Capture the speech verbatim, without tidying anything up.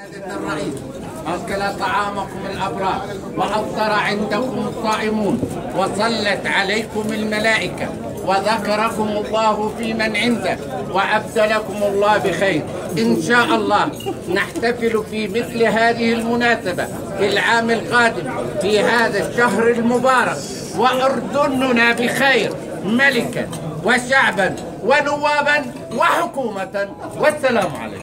سيادة الرئيس أكل طعامكم الأبرار وأفطر عندكم الصائمون وصلت عليكم الملائكة وذكركم الله في من عنده وأبدلكم الله بخير. إن شاء الله نحتفل في مثل هذه المناسبة في العام القادم في هذا الشهر المبارك وأردننا بخير ملكا وشعبا ونوابا وحكومة. والسلام عليكم.